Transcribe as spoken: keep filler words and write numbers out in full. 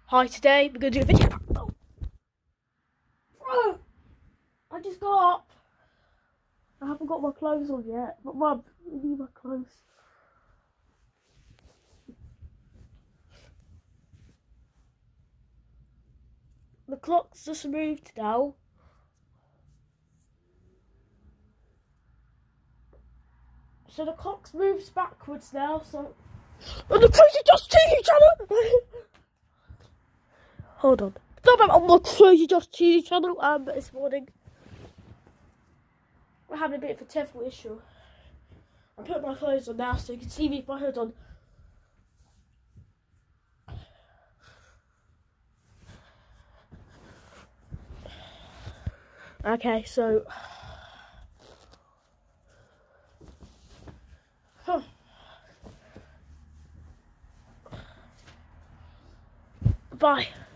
Hi, today we're going to do a video. Oh. Oh, I just got up. I haven't got my clothes on yet. But Mum, I need my clothes. The clock's just moved now. So the clock's moves backwards now, so... And the Crazy Josh T V channel! Hold on. Stop it on my Crazy Josh T V channel um, this morning. We're having a bit of a technical issue. I'm putting my clothes on now so you can see me with my hood on. Okay, so... Huh. Bye.